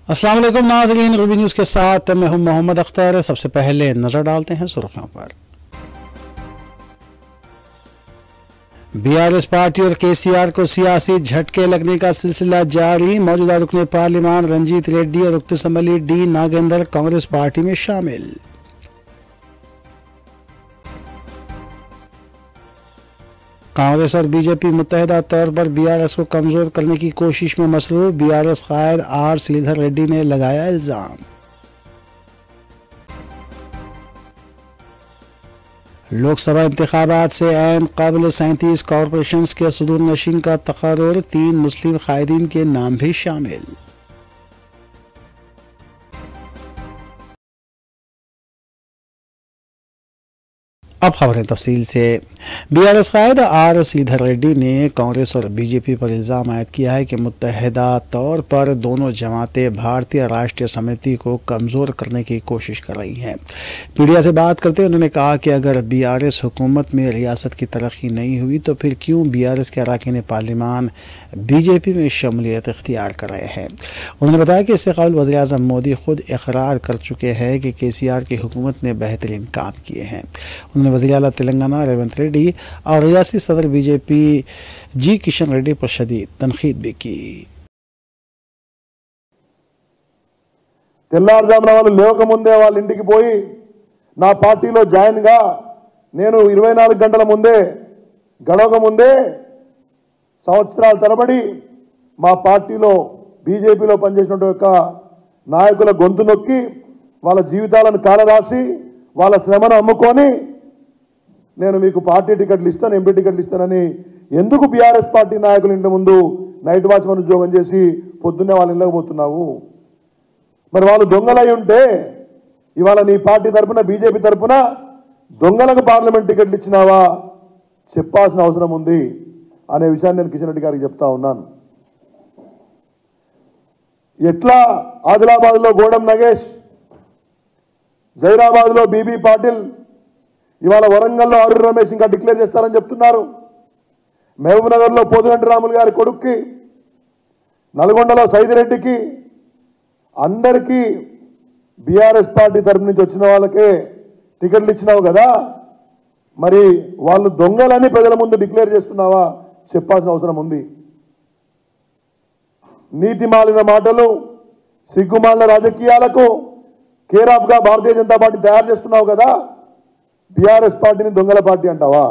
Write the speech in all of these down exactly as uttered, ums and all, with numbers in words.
अस्सलाम वालेकुम नाज़रीन, रूबी न्यूज़ के साथ मैं हूं मोहम्मद अख्तर। सबसे पहले नजर डालते हैं सुर्खियों पर। बीआरएस पार्टी और केसीआर को सियासी झटके लगने का सिलसिला जारी। मौजूदा रुकने पार्लिमान रंजीत रेड्डी और रुकन assembly D Nagender Congress party में शामिल। कांग्रेस और बीजेपी मुत्तहिदा तौर पर बीआरएस को कमजोर करने की कोशिश में मसरूफ। बीआरएस कायद आर श्रीधर रेड्डी ने लगाया इल्जाम। लोकसभा इंतखाबात से ऐन क़ब्ल सैंतीस कॉरपोरेशंस के सदूर नशीन का तकर्रुर। तीन मुस्लिम कायदीन के नाम भी शामिल। अब खबरें तफसील से। बीआरएस कायद आर श्रीधर रेड्डी ने कांग्रेस और बीजेपी पर इल्ज़ाम आयद किया है कि मुत्तहिदा तौर पर दोनों जमातें भारतीय राष्ट्रीय समिति को कमज़ोर करने की कोशिश कर रही हैं। मीडिया से बात करते हुए उन्होंने कहा कि अगर बीआरएस हुकूमत में रियासत की तरक्की नहीं हुई तो फिर क्यों बीआरएस के अरकान पार्लिमान बीजेपी में शमूलियत इख्तियार कर रहे हैं। उन्होंने बताया कि इससे कबल वज़ीर आज़म मोदी खुद इकरार कर चुके हैं कि केसीआर की हुकूमत ने बेहतरीन काम किए हैं। उन्होंने वज़ीर आला तेलंगाना रेवंत रेड्डी और रियासती सदर बीजेपी जी किशन रेड्डी पर शदीद तनखीद भी की। తెల్లారుజామున వాళ్ళు లేవకముందే వాళ్ళ ఇంటికి పోయి నా పార్టీలో జాయిన్గా నేను ఇరవై నాలుగు గంటల ముందే గడవక ముందే సంవత్సరాల తరబడి మా పార్టీలో బీజేపీలో పనిచేసినటువంటి యొక్క నాయకుల గొంతు నొక్కి వాళ్ళ జీవితాలను కాలరాసి వాళ్ళ శ్రమను అమ్ముకొని నేను మీకు పార్టీ టికెట్లు ఇస్తాను, ఎంపీ టికెట్లు ఇస్తానని ఎందుకు బీఆర్ఎస్ పార్టీ నాయకుల ఇంటి ముందు నైట్ వాచ్మన్ ఉద్యోగం చేసి పొద్దున్నే వాళ్ళ ఇళ్ళకి పోతున్నావు? మరి వాళ్ళు దొంగలై ఉంటే ఇవాళ నీ పార్టీ తరఫున బీజేపీ తరఫున దొంగలకు పార్లమెంట్ టికెట్లు ఇచ్చినావా చెప్పాల్సిన అవసరం ఉంది అనే విషయాన్ని నేను కిషన్ రెడ్డి గారికి చెప్తా ఉన్నాను. ఎట్లా ఆదిలాబాద్లో గోడం నగేష్, జైరాబాద్లో బీబీ పాటిల్, ఇవాళ వరంగల్లో ఆరు రమేష్ ఇంకా డిక్లేర్ చేస్తారని చెప్తున్నారు. మహబూబ్ నగర్లో పోతుగంటి రాములు గారి కొడుక్కి, నల్గొండలో సైదిరెడ్డికి, అందరికీ బీఆర్ఎస్ పార్టీ తరఫు నుంచి వచ్చిన వాళ్ళకే టికెట్లు ఇచ్చినావు కదా, మరి వాళ్ళు దొంగలని ప్రజల ముందు డిక్లేర్ చేస్తున్నావా చెప్పాల్సిన అవసరం ఉంది. నీతి మాలిన మాటలు, సిగ్గుమాలిన రాజకీయాలకు కేర్ ఆఫ్ గా భారతీయ జనతా పార్టీ తయారు చేస్తున్నావు కదా, బీఆర్ఎస్ పార్టీని దొంగల పార్టీ అంటావా?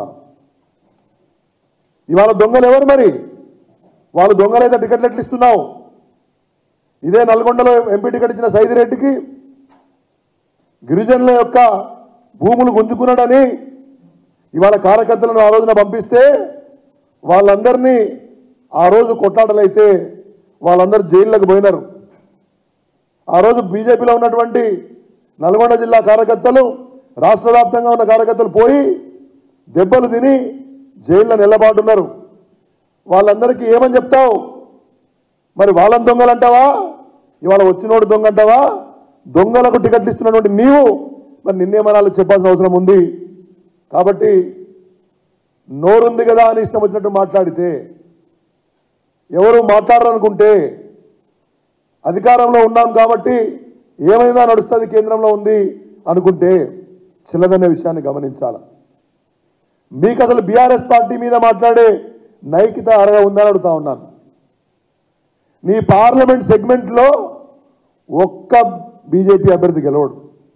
ఇవాళ దొంగలు ఎవరు? మరి వాళ్ళు దొంగలైతే టికెట్లు ఎట్లు ఇస్తున్నావు? ఇదే నల్గొండలో ఎంపీ టికెట్ ఇచ్చిన సైదిరెడ్డికి గిరిజనుల యొక్క భూములు గుంజుకున్నాడని ఇవాళ కార్యకర్తలను ఆ రోజున పంపిస్తే వాళ్ళందరినీ ఆ రోజు కొట్లాటలైతే వాళ్ళందరూ జైళ్ళకు పోయినారు. ఆ రోజు బీజేపీలో ఉన్నటువంటి నల్గొండ జిల్లా కార్యకర్తలు, రాష్ట్ర వ్యాప్తంగా ఉన్న కార్యకర్తలు పోయి దెబ్బలు తిని జైల్లో నిలబడుతున్నారు. వాళ్ళందరికీ ఏమని చెప్తావు? మరి వాళ్ళని దొంగలు అంటావా? ఇవాళ వచ్చినోడు దొంగ అంటావా? దొంగలకు టికెట్లు ఇస్తున్నటువంటి నీవు మరి నిన్నేమనాలో చెప్పాల్సిన అవసరం ఉంది. కాబట్టి నోరుంది కదా అని ఇష్టం వచ్చినట్టు మాట్లాడితే, ఎవరు మాట్లాడాలనుకుంటే అధికారంలో ఉన్నాం కాబట్టి ఏమైనా నడుస్తుంది, కేంద్రంలో ఉంది అనుకుంటే చిల్లదనే విషయాన్ని గమనించాలి. మీకు అసలు బీఆర్ఎస్ పార్టీ మీద మాట్లాడే నైతికత అరగా ఉందని అడుగుతా ఉన్నాను. నీ పార్లమెంట్ సెగ్మెంట్లో ఒక్క బీజేపీ అభ్యర్థి గెలవడు.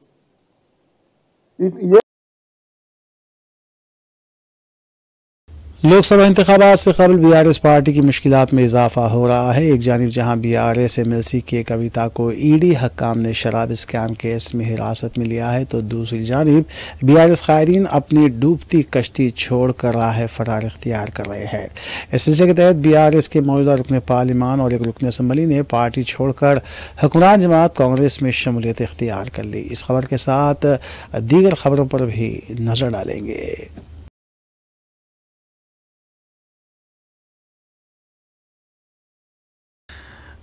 लोकसभा इंतखाबात से कबल बीआरएस पार्टी की मुश्किलात में इजाफा हो रहा है। एक जानिब जहां बीआरएस एमएलसी के कविता को ईडी हक्काम ने शराब स्कैम केस में हिरासत में लिया है, तो दूसरी जानिब बीआरएस कायदीन अपनी डूबती कश्ती छोड़कर राह फरार इख्तियार कर रहे हैं। इस सिलसिले के तहत बीआरएस के मौजूदा रुकन पार्लिमान और एक रुकन असम्बली ने पार्टी छोड़कर हुक्मरान जमात कांग्रेस में शमूलियत इख्तियार कर ली। इस खबर के साथ दीगर खबरों पर भी नजर डालेंगे।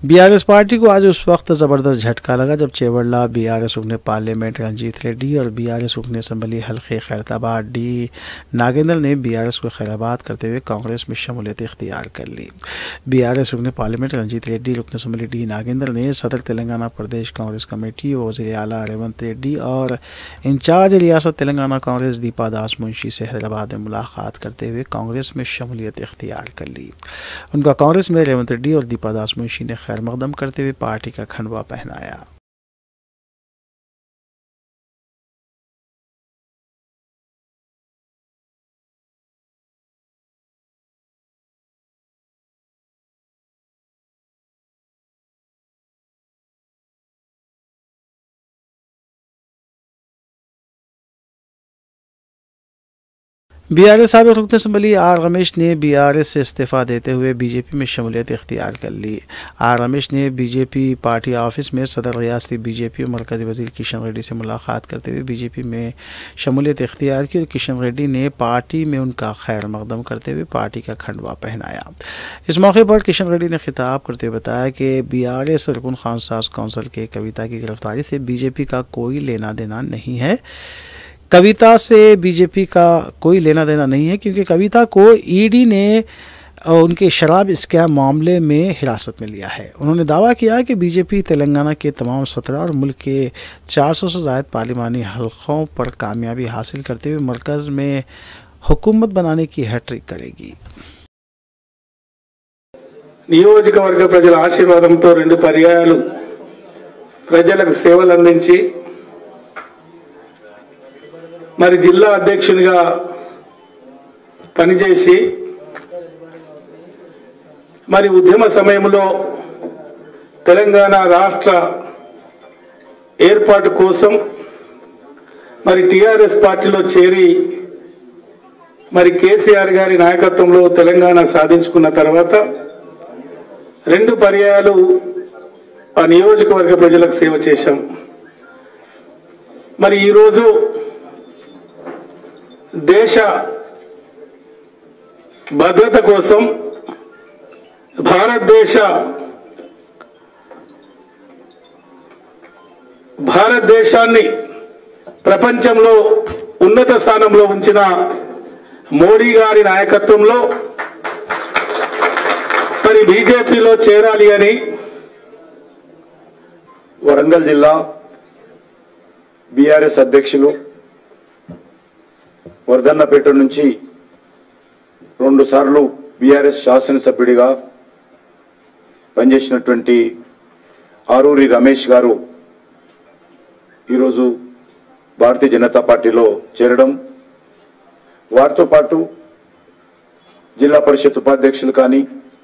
बीआरएस पार्टी को आज उस वक्त ज़बरदस्त झटका लगा जब चेवड़ला बीआरएस रुकने पार्लियामेंट रंजीत रेड्डी और बीआरएस रुकने असम्बली हल्के खैरताबाद डी नागेंद्र ने बीआरएस को खैराबाद करते हुए कांग्रेस में शमूलियत इख्तियार कर ली। बीआरएस रुकने पार्लियामेंट रंजीत रेड्डी, रुकने असम्बली डी नागेंद्र ने सदर तेलंगाना प्रदेश कांग्रेस कमेटी व वज़ीर आला रेवंत रेड्डी और इंचार्ज रियासत तेलंगाना कांग्रेस दीपा दास मुंशी से हैदराबाद में मुलाकात करते हुए कांग्रेस में शमूलियत इख्तियार कर ली। उनका कांग्रेस में रेवंत रेड्डी और दीपा दास मुंशी ने खैर मकदम करते हुए पार्टी का खंडवा पहनाया। बीआरएस साबिक रुकन असम्बली आर रमेश ने बीआरएस से इस्तीफ़ा देते हुए बीजेपी में शमूलियत इख्तियार कर ली। आर रमेश ने बीजेपी पार्टी ऑफिस में सदर रियासती बीजेपी और मरकज़ी वज़ीर किशन रेड्डी से मुलाकात करते हुए बीजेपी में शमूलियत इख्तियार की और किशन रेड्डी ने पार्टी में उनका खैर मकदम करते हुए पार्टी का खंडवा पहनाया। इस मौके पर किशन रेड्डी ने खिताब करते हुए बताया कि बीआरएस रुकन खानसाज कौंसिल के कविता की गिरफ्तारी से बीजेपी का कोई लेना देना नहीं है। कविता से बीजेपी का कोई लेना देना नहीं है क्योंकि कविता को ईडी ने उनके शराब स्कैम मामले में हिरासत में लिया है। उन्होंने दावा किया कि बीजेपी तेलंगाना के तमाम सत्रह और मुल्क के चार सौ से ज़ायद पार्लिमानी हलकों पर कामयाबी हासिल करते हुए मरकज़ में हुकूमत बनाने की हैट्रिक करेगी। నియోజకవర్గ ప్రజల ఆశీర్వాదంతో రెండు పర్యాయాలు ప్రజలకు సేవలు అందించి మరి జిల్లా అధ్యక్షునిగా పనిచేసి మరి ఉద్యమ సమయంలో తెలంగాణ రాష్ట్ర ఏర్పాటు కోసం మరి టిఆర్ఎస్ పార్టీలో చేరి మరి కేసీఆర్ గారి నాయకత్వంలో తెలంగాణ సాధించుకున్న తర్వాత రెండు పర్యాయాలు ఆ నియోజకవర్గ ప్రజలకు సేవ చేశాం। మరి ఈ రోజు దేశ భద్రత కోసం భారతదేశ భారతదేశాన్ని ప్రపంచంలో ఉన్నత స్థానంలో ఉంచిన మోడీ గారి నాయకత్వంలో మరి బీజేపీలో చేరాలి అని వరంగల్ జిల్లా బీఆర్ఎస్ అధ్యక్షులు వర్ధన్నపేట నుంచి రెండు సార్లు బీఆర్ఎస్ శాసనసభ్యుడిగా పనిచేసినటువంటి ఆరూరి రమేష్ గారు ఈరోజు భారతీయ జనతా పార్టీలో చేరడం, వారితో పాటు జిల్లా పరిషత్ ఉపాధ్యక్షులు కానీ,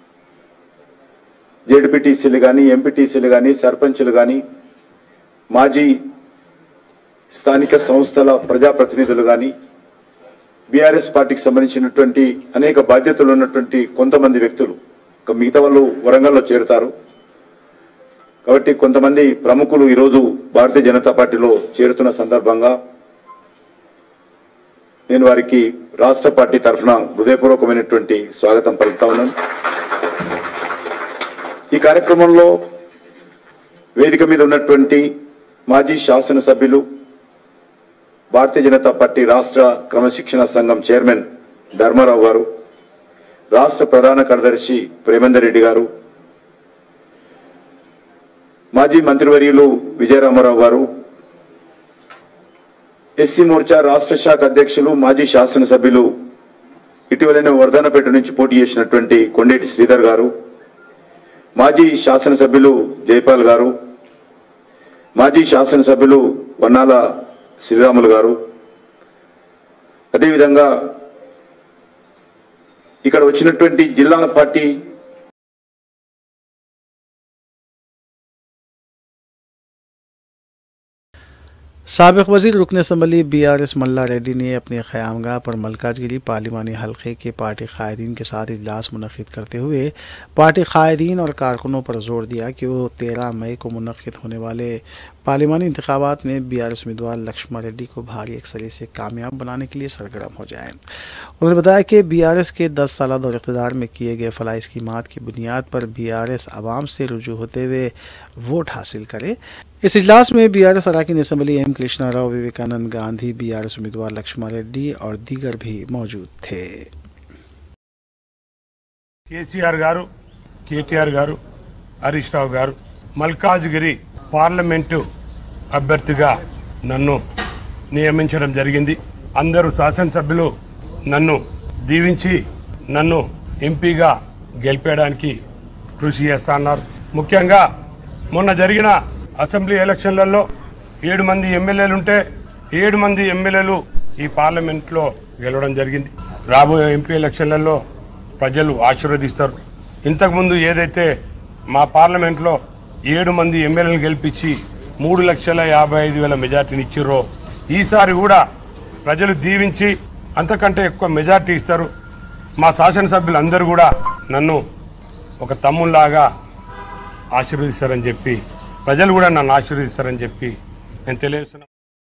జెడ్పీటీసీలు కానీ, ఎంపీటీసీలు కానీ, సర్పంచులు కానీ, మాజీ స్థానిక సంస్థల ప్రజాప్రతినిధులు కానీ, బీఆర్ఎస్ పార్టీకి సంబంధించినటువంటి అనేక బాధ్యతలు ఉన్నటువంటి కొంతమంది వ్యక్తులు, మిగతా వాళ్ళు వరంగల్లో చేరుతారు కాబట్టి కొంతమంది ప్రముఖులు ఈరోజు భారతీయ జనతా పార్టీలో చేరుతున్న సందర్భంగా నేను వారికి రాష్ట్ర పార్టీ తరఫున హృదయపూర్వకమైనటువంటి స్వాగతం పలుకుతా ఉన్నాను। ఈ కార్యక్రమంలో వేదిక మీద ఉన్నటువంటి మాజీ శాసనసభ్యులు, భారతీయ జనతా పార్టీ రాష్ట్ర క్రమశిక్షణ సంఘం చైర్మన్ ధర్మారావు గారు, రాష్ట్ర ప్రధాన కార్యదర్శి ప్రేమేందర్ రెడ్డి గారు, మాజీ మంత్రివర్యులు విజయరామారావు గారు, ఎస్సీ మోర్చా రాష్ట్ర శాఖ అధ్యక్షులు మాజీ శాసనసభ్యులు ఇటీవలనే వర్ధన్నపేట నుంచి పోటీ చేసినటువంటి కొండేటి శ్రీధర్ గారు, మాజీ శాసనసభ్యులు జైపాల్ గారు, మాజీ శాసనసభ్యులు వన్నాల శ్రీరాములు గారు, అదేవిధంగా ఇక్కడ వచ్చినటువంటి జిల్లా పార్టీ साबिक वज़ीर रुकन असम्बली बीआरएस मल्ला रेड्डी ने अपने क़यामगाह पर मलकाजगिरी पार्लिमानी हल्के के पार्टी क़ायदीन के साथ इजलास मुनक़िद करते हुए पार्टी क़ायदीन और कारकुनों पर जोर दिया कि वो तेरह मई को मुनक़िद होने वाले पार्लिमानी इंतखाबात में बीआरएस उम्मीदवार लक्ष्मण रेड्डी को भारी अक्सरियत से कामयाब बनाने के लिए सरगर्म हो जाएं। उन्होंने बताया कि बीआरएस के दस साल दौर इक़्तिदार में किए गए फलाही स्कीमात की बुनियाद पर बीआरएस आवाम से रुजू होते हुए वोट हासिल करे। इस इजलास में बीआरएस अरकान असम्बली एम कृष्णा राव, विवेकानंद गांधी, बीआरएस उम्मीदवार लक्ष्मण रेड्डी और दीगर भी मौजूद थे। కేసీఆర్ గారు, కేటీఆర్ గారు, హరీష్ రావు గారు మల్కాజ్గిరి పార్లమెంటు అభ్యర్థిగా నన్ను నియమించడం జరిగింది. అందరూ శాసనసభ్యులు నన్ను దీవించి నన్ను ఎంపీగా గెలిపేయడానికి కృషి చేస్తున్నారు. ముఖ్యంగా మొన్న జరిగిన అసెంబ్లీ ఎలక్షన్లలో ఏడు మంది ఎమ్మెల్యేలు ఉంటే ఏడు మంది ఎమ్మెల్యేలు ఈ పార్లమెంట్లో గెలవడం జరిగింది. రాబోయే ఎంపీ ఎలక్షన్లలో ప్రజలు ఆశీర్వదిస్తారు. ఇంతకుముందు ఏదైతే మా పార్లమెంట్లో ఏడు మంది ఎమ్మెల్యేలను గెలిపించి మూడు లక్షల యాభై ఐదు వేల మెజార్టీని ఇచ్చిర్రో ఈసారి కూడా ప్రజలు దీవించి అంతకంటే ఎక్కువ మెజార్టీ ఇస్తారు. మా శాసనసభ్యులు అందరూ కూడా నన్ను ఒక తమ్ముళ్లాగా ఆశీర్వదిస్తారని చెప్పి, ప్రజలు కూడా నన్ను ఆశీర్వదిస్తారని చెప్పి నేను తెలియజేస్తున్నాను.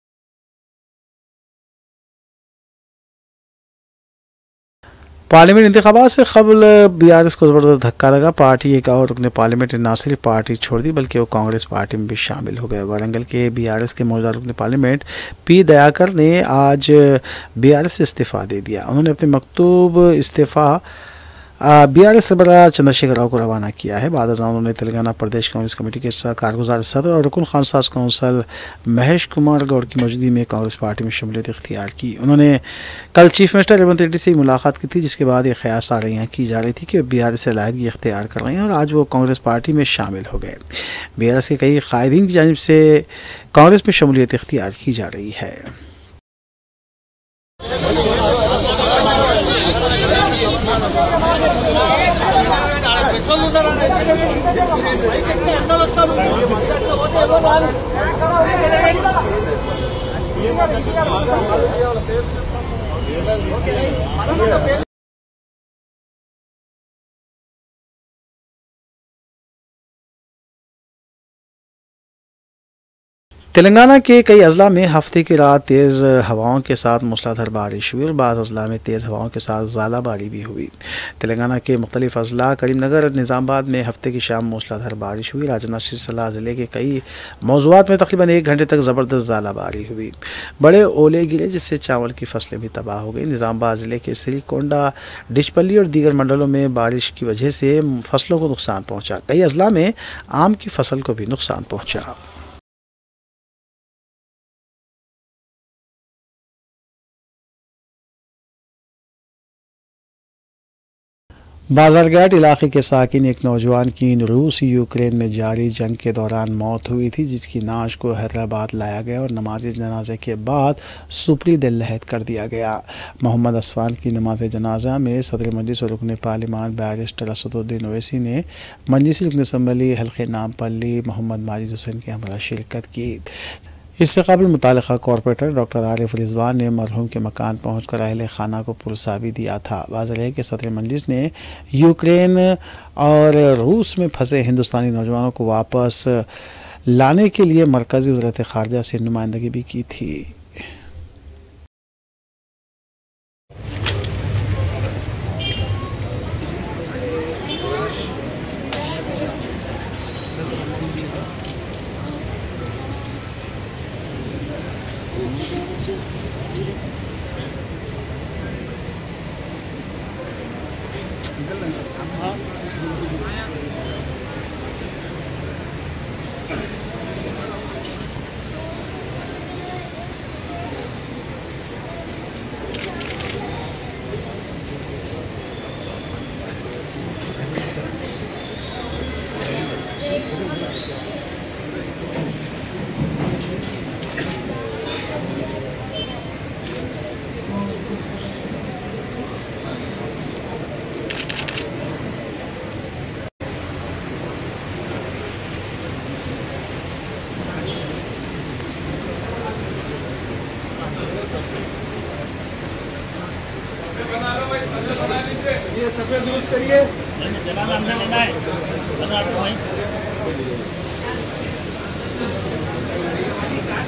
पार्लियामेंट इंतखाबात से कबल बीआरएस को ज़बरदस्त धक्का लगा। पार्टी एक और रुकने पार्लियामेंट ने न सिर्फ पार्टी छोड़ दी बल्कि वो कांग्रेस पार्टी में भी शामिल हो गए। वारंगल के बीआरएस के मौजूदा रुकने पार्लियामेंट पी दयाकर ने आज बीआरएस से इस्तीफ़ा दे दिया। उन्होंने अपने मकतूब इस्तीफ़ा बीआरएस सरबराह चंद्रशेखर राव को रवाना किया है। बाद उन्होंने तेलंगाना प्रदेश कांग्रेस कमेटी के कारगुजार सदर और रुकन खानसाज कौंसल महेश कुमार गौड़ की मौजूदगी में कांग्रेस पार्टी में शमूलियत इख्तियार की। उन्होंने कल चीफ मिनिस्टर रेवंत रेड्डी से मुलाकात की थी, जिसके बाद ये ख्यास आ रही की जा रही थी कि बीआरएस से अलहदगी इख्तियार कर रहे हैं और आज वो कांग्रेस पार्टी में शामिल हो गए। बीआरएस के कई कायदीन की जानिब से कांग्रेस में शमूलियत इख्तियार की जा रही है। तेलंगाना के कई अजला में हफ्ते की रात तेज़ हवाओं के साथ मूसलाधार बारिश हुई और बाद अजला में तेज़ हवाओं के साथ ज़ालाबारी भी हुई। तेलंगाना के मुख्तलिफ अजला करीमनगर और निज़ामाबाद में हफ्ते की शाम मूसलाधार बारिश हुई। राजौरी सिरसिला ज़िले के कई मौज़ूआत में तकरीबन एक घंटे तक ज़बरदस्त ज़ालाबारी हुई। बड़े ओले गिरे जिससे चावल की फसलें भी तबाह हो गई। निज़ामाबाद ज़िले के सिरीकोंडा, डिचपल्ली और दीगर मंडलों में बारिश की वजह से फसलों को नुकसान पहुँचा। कई अजला में आम की फसल को भी नुकसान पहुँचा। बाजारघाट इलाके के साकिन एक नौजवान की रूस यूक्रेन में जारी जंग के दौरान मौत हुई थी, जिसकी नाश को हैदराबाद लाया गया और नमाज जनाजे के बाद सुपरी दिल लहद कर दिया गया। मोहम्मद असफान की नमाज जनाजा में सदर मजलिस और रुकन पार्लिमान बैरिस्टर असदुद्दीन ओवैसी ने मजलिस रुकन असम्बली हल्के नामपल्ली मोहम्मद माजिद हुसैन के हमरा शिरकत की। इससे कबल मुतालिका कॉरपोरेटर डॉक्टर आरिफ रिजवान ने मरहूम के मकान पहुंचकर अहले खाना को पुरसा भी दिया था। वाज़ेह है कि सदर मजलिस ने यूक्रेन और रूस में फंसे हिंदुस्तानी नौजवानों को वापस लाने के लिए मरकज़ी वज़ारत ख़ारजा से नुमाइंदगी भी की थी। ये सफेद दुरुस्त करिए।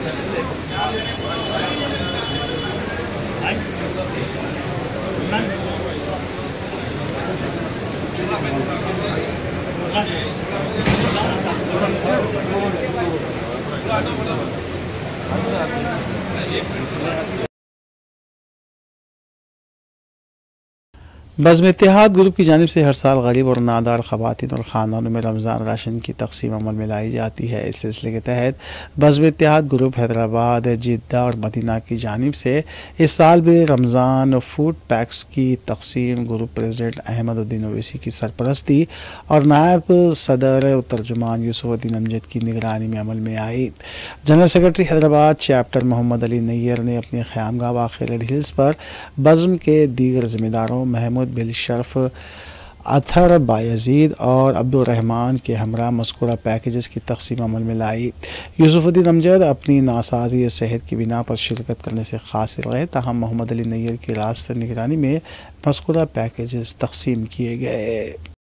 बज़्म इत्तेहाद ग्रुप की जानिब से हर साल गरीब और नादार ख़वातीन और ख़ानदानों में रमज़ान राशन की तकसीम अमल में लाई जाती है। इस सिलसिले के तहत बज़्म इत्तेहाद ग्रुप हैदराबाद, जिद्दा और मदीना की जानिब से इस साल भी रमज़ान फूड पैक्स की तकसीम ग्रुप प्रेसिडेंट अहमदुद्दीन ओवैसी की सरपरस्ती और नायब सदर तर्जुमान यूसुफुद्दीन अमजद की निगरानी में अमल में आई। General secretary Hyderabad chapter Mohammad Ali Nayyar ने अपनी ख़यामगाह वाक़ रेड हिल्स पर बज़्म के दीगर ज़िम्मेदारों महमूद बिल शरफ, अथर बायजीद और अब्दुर्रहमान के हमरा मज़कूरा पैकेजेस की तकसीम अमल में लाई। यूसुफुद्दीन अमजद अपनी नासाजी सेहत की बिना पर शिरकत करने से कासिर रहे, ताहम मोहम्मद अली नैयर की रास्त निगरानी में मज़कूरा पैकेजेस तकसीम किए गए।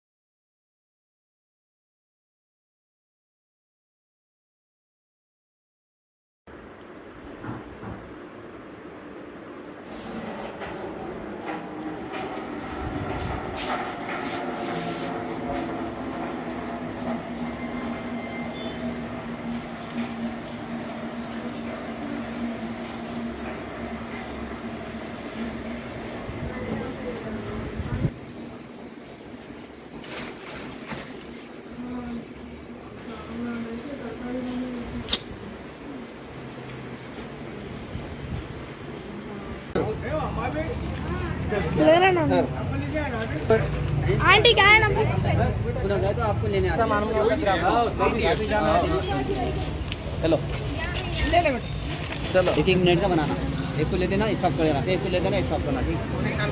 आंटी क्या है नंबर तो आपको लेने आता हेलो चलो एक एक मिनट का बनाना, एक को ले देना इस्साफ कर देना, एक को ले देना इस्साफ करना, ठीक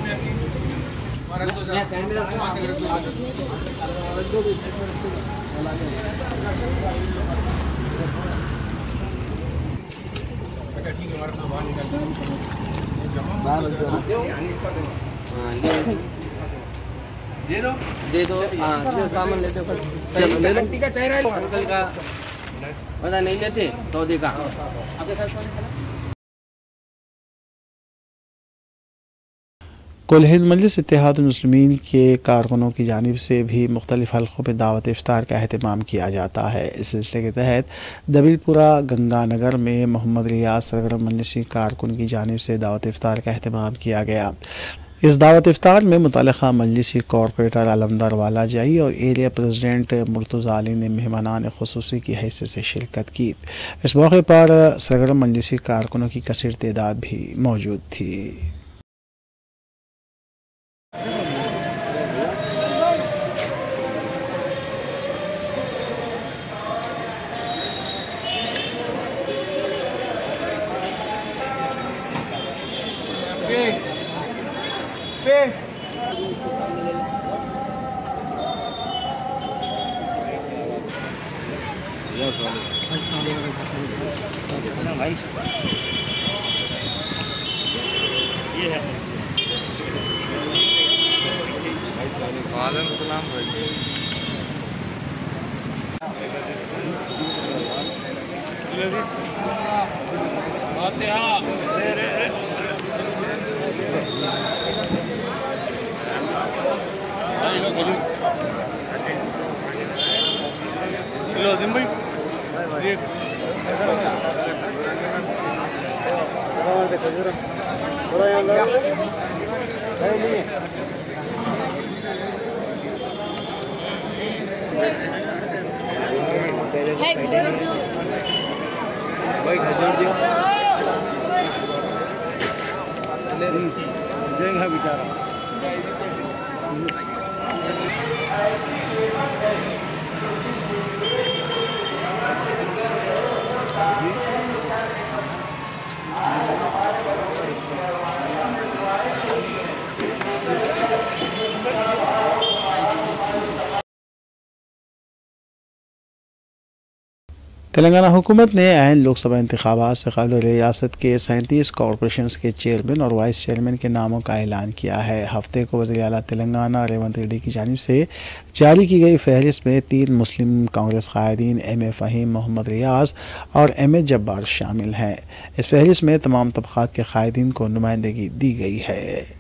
दे दो दे दो हाँ सामान ले दो, चलो ले लो। का चेहरा अंकल का पता नहीं लेते सौदे का आपके साथ कुल हिंद मजलिस इत्तेहादुल मुस्लिमीन के कारकुनों की जानिब से भी मुख्तलिफ हल्कों में दावत इफ्तार का अहतमाम किया जाता है। इस सिलसिले के तहत दबीलपुरा गंगानगर में मोहम्मद रियाज सरगर्म मजलिसी कारकुन की जानिब से दावत इफ्तार का अहतमाम किया गया। इस दावत इफ्तार में मुतल्लिक़ा मजलिसी कॉरपोरेटर अलमदार वालाजाई और एरिया प्रेसिडेंट मुर्तज़ा अली ने मेहमानान ख़ुसूसी की हैसियत से शिरकत की। इस मौके पर सरगर्म मजलिसी कारकुनों की कसीर तादाद भी मौजूद थी। तेलंगाना हुकूमत ने ऐन लोकसभा इंतखाबात से कबल रियासत के सैंतीस कॉरपोरेशंस के चेयरमैन और वाइस चेयरमैन के नामों का ऐलान किया है। हफ्ते को वज़ीर आला तेलंगाना रेवंत रेड्डी की जानिब से जारी की गई फहरिस्त में तीन मुस्लिम कांग्रेस कायदीन एम ए फ़हीम, मोहम्मद रियाज और एम ए जब्बार शामिल हैं। इस फहरिस्त में तमाम तबक़ात के कायदीन को नुमाइंदगी दी गई है।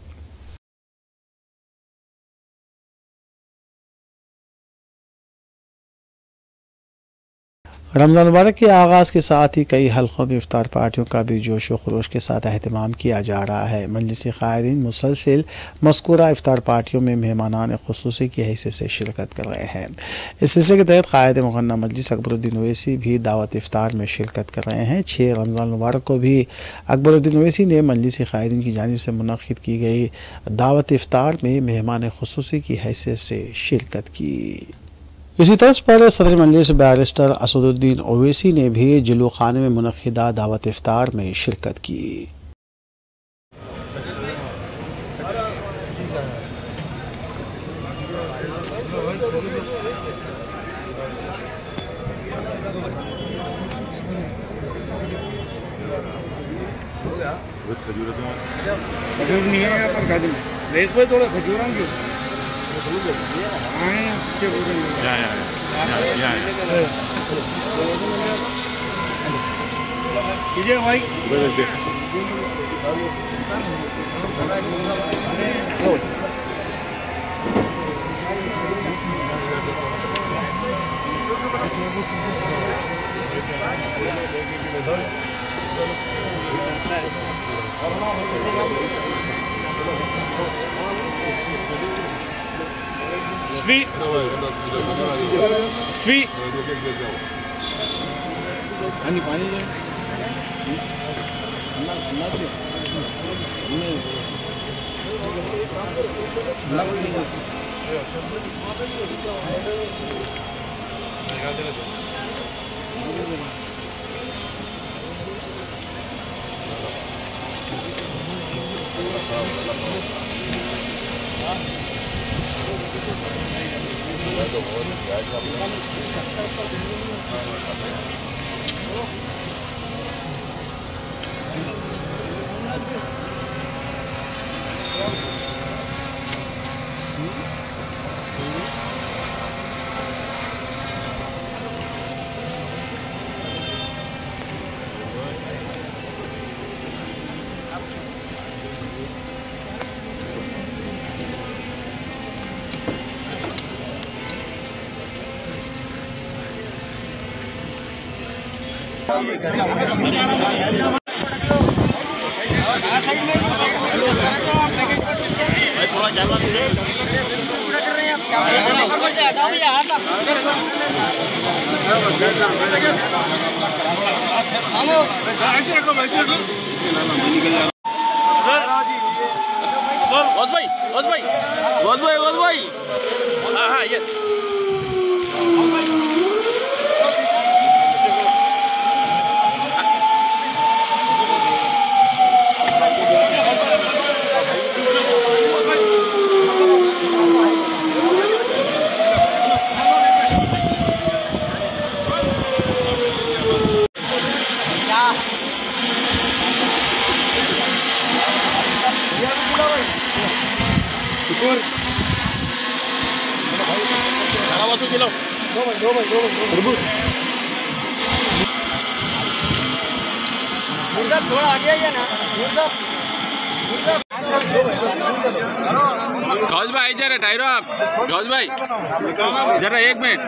रमज़ान मुबारक के आगाज़ के साथ ही कई हल्कों में इफ्तार पार्टियों का भी जोश व खरोश के साथ अहतमाम किया जा रहा है। मजलिसी क़ायदीन मुसलसिल मज़कूरा इफ्तार पार्टियों में मेहमानान ख़ुसूसी की हैसियत से शिरकत कर रहे हैं। इस सिलसिले के तहत क़ायद मुग़न्ना मजलिस अकबरुद्दीन ओवैसी भी दावत इफ्तार में शिरकत कर रहे हैं। छः रमज़ान मुबारक को भी अकबरुद्दीन ओवैसी ने मजलिसी क़ायदीन की जानिब से मुनक़्क़िद की गई दावत इफ्तार में मेहमान ख़ुसूसी की हैसियत से शिरकत की। इसी तर्ज पर सदर मजलिस बैरिस्टर असदुद्दीन ओवैसी ने भी जुलूस खाने में मुनक़्क़िदा दावत इफ्तार में शिरकत की। खजूर नहीं है यहाँ पर, रेत पे थोड़ा खजूर आएंगे भाई Sweet. Sweet. Ani pani le. Anna anna le. Ne. थोड़ा आगे आइए ना गौज भाई जरा टायरो आप गौज भाई जरा एक मिनट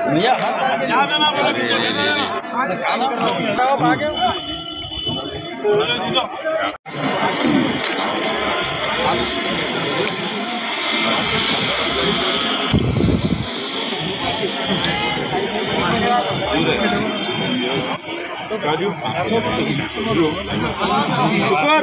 काजू शुक्र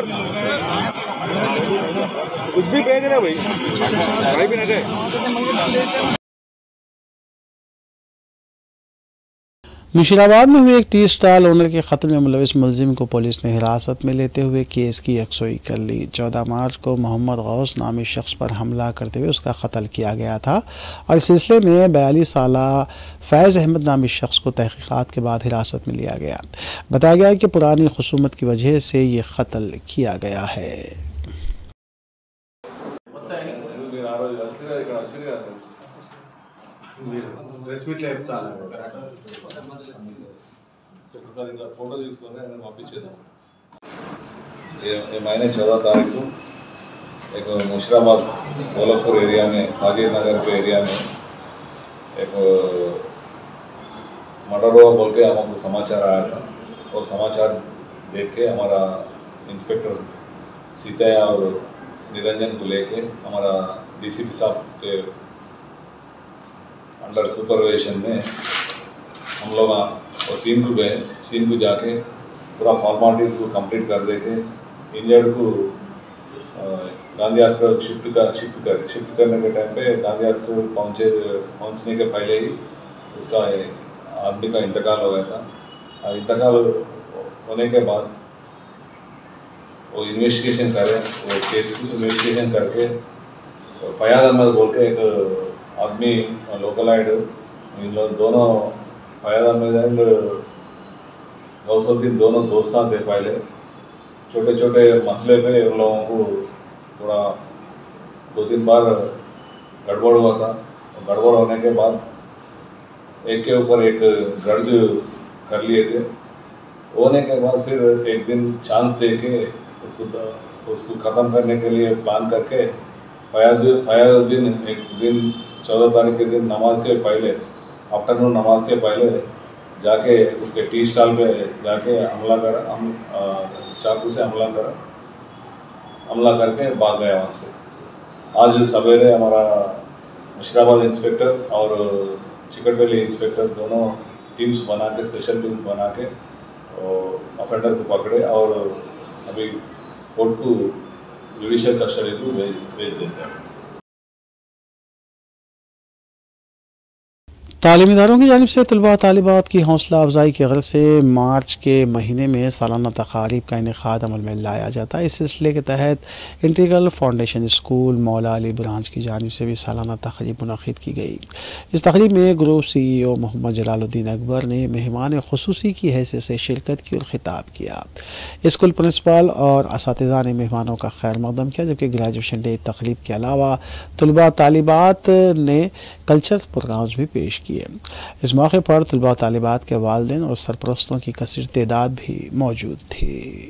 कुछ भी भेज रहे भाई भाई भी नहीं मुशीराबाद में हुए एक टी स्टॉल ओनर के कत्ल में मुलविस मुलजिम को पुलिस ने हिरासत में लेते हुए केस की यकसोई कर ली। चौदह मार्च को मोहम्मद गौस नामी शख्स पर हमला करते हुए उसका कत्ल किया गया था और इस सिलसिले में बयालीस साल फैज़ अहमद नामी शख्स को तहकीकात के बाद हिरासत में लिया गया। बताया गया कि पुरानी खुसूमत की वजह से ये कत्ल किया गया है। फोटो महीने चौदह तारीख को एक मुशीराबाद गोलकपुर एरिया में तागिर नगर के एरिया में एक मर्डर हुआ बोल के हमको समाचार आया था और समाचार देख के हमारा इंस्पेक्टर सीताया और निरंजन को लेके हमारा डीसीपी साहब के अंडर सुपरविजन में हम लोग और सीन को गए। सीन को जाके पूरा फॉर्मालिटीज़ को कंप्लीट कर दे के इंजर्ड को गांधी हॉस्पिटल शिफ्ट कर शिफ्ट कर शिफ्ट करने के टाइम पे गांधी हॉस्पिटल पहुँचे पहुँचने के पहले ही उसका आदमी का इंतकाल हो गया था। और इंतकाल होने के बाद वो इन्वेस्टिगेशन करे, वो केस की इन्वेस्टिगेशन करके फयाज अहमद बोल के एक आदमी लोकल आइड इन लोग दोनों फयाज अहमद एंड गौसुद्दीन दोनों दोस्त थे। पहले छोटे छोटे मसले पे उन लोगों को थोड़ा दो तीन बार गड़बड़ हुआ था। गड़बड़ होने के बाद एक के ऊपर एक गर्ज कर लिए थे। होने के बाद फिर एक दिन चांद दे के उसको उसको ख़त्म करने के लिए प्लान करके फयाज फयाजुद्दीन एक दिन चौदह तारीख के दिन नमाज के पहले आफ्टरनून नमाज के पहले जाके उसके टी स्टॉल पे जाके हमला करा, हम चाकू से हमला करा हमला करके भाग गया वहाँ से। आज सवेरे हमारा मुशीराबाद इंस्पेक्टर और चिकटवेली इंस्पेक्टर दोनों टीम्स बना के स्पेशल टीम्स बना के ऑफेंडर को पकड़े और अभी कोर्ट को जुडिशियल कस्टडी को भेज भेज देते हैं। तालीमी इदारों की जानिब से तलबा तालिबात की हौसला अफजाई की गर्ज से मार्च के महीने में सालाना तकारीब का इनेकाद अमल में लाया जाता है। इस सिलसिले के तहत इंटीग्रल फाउंडेशन स्कूल मौला अली ब्रांच की जानिब से भी सालाना तकरीब मुनक़िद की गई। इस तकरीब में group C E O Mohammad Jalaluddin Akbar ने मेहमान खुसूसी की हैसियत से शिरकत की और खिताब किया। स्कूल प्रिंसिपल और असातिज़ा ने मेहमानों का खैर मकदम किया, जबकि ग्रेजुएशन डे तकरीब के अलावा तलबा तालिबात ने कल्चर प्रोग्राम्स भी पेश किए। इस मौके पर तलबा तालिबात के वालिदैन और सरपरस्तों की कसीर तादाद भी मौजूद थी।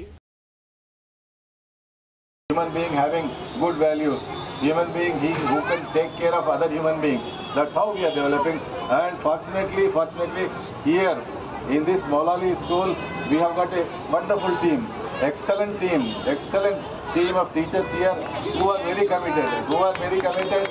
Human being having good values, human being he who can take care of other human beings. That's how we are developing. And fortunately, fortunately, here in this Maulali school, we have got a wonderful team, excellent team, excellent team of teachers here who are very committed, who are very committed.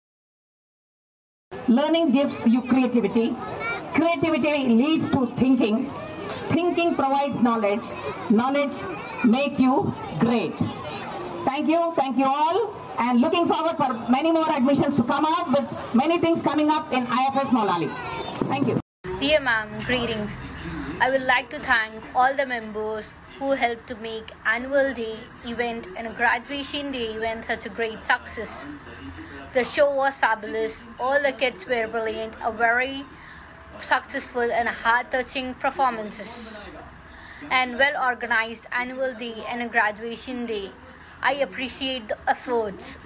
Learning gives you creativity. Creativity leads to thinking. Thinking provides knowledge. Knowledge makes you great. Thank you, thank you all, and looking forward for many more admissions to come up with many things coming up in I F S Maulali. Thank you. Dear ma'am, greetings. I would like to thank all the members who helped to make annual day event and graduation day event such a great success. The show was fabulous. All the kids were brilliant. A very successful and heart-touching performances. And well-organized annual day and a graduation day. I appreciate the efforts.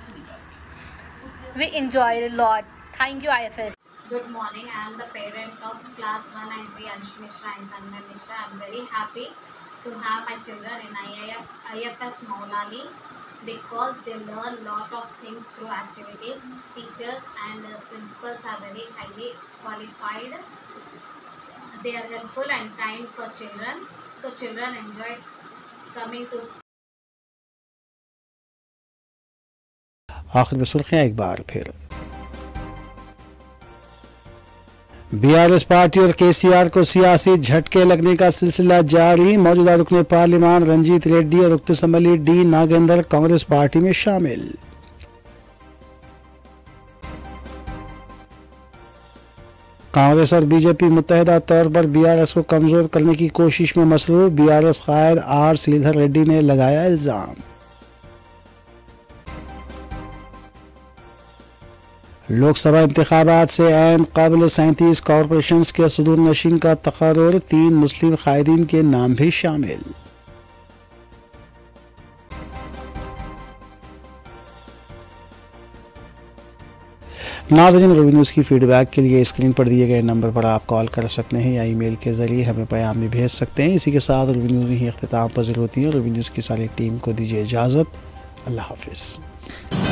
We enjoyed a lot. Thank you, I F S. Good morning. I am the parent of class one and three, Anshu Mishra and Tanmay Mishra. I am very happy to have my children in I F S Maulali because they learn lot of things through activities. Teachers and uh, principals are very highly qualified. They are helpful and kind for children. So children enjoy coming to school. आखिर में सुर्खियां एक बार फिर। BRS party और केसीआर को सियासी झटके लगने का सिलसिला जारी। मौजूदा रुकने पार्लिमान रंजीत रेड्डी और रुकन assembly D Nagender Congress party में शामिल। कांग्रेस और बीजेपी मुत्तहिदा तौर पर बीआरएस को कमजोर करने की कोशिश में मसरूफ, बीआरएस कायद आर श्रीधर रेड्डी ने लगाया इल्जाम। लोकसभा इंतखाबात से ऐन कबल सैंतीस कॉरपोरेशंस के सदूर नशीन का तकर्रुर, तीन मुस्लिम कायदीन के नाम भी शामिल। नाज़रीन, रूबी न्यूज़ की फीडबैक के लिए स्क्रीन पर दिए गए नंबर पर आप कॉल कर सकते हैं या ईमेल के जरिए हमें पैगाम भी भेज सकते हैं। इसी के साथ रूबी न्यूज़ ही अख्तिताम पज़ीर होती है। रूबी न्यूज़ की सारी टीम को दीजिए इजाज़त। अल्लाह हाफिज़।